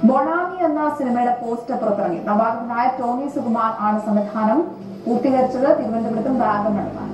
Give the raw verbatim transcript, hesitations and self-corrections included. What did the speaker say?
Bonhomie എന്ന സിനിമയുടെ poster പുറത്തിറങ്ങി. നവാഗതനായ ടോണി സുകുമാർ ആണ് സംവിധാനം പൂർത്തീകരിച്ചത്. തിരുവനന്തപുരത്തും വാഗമൺ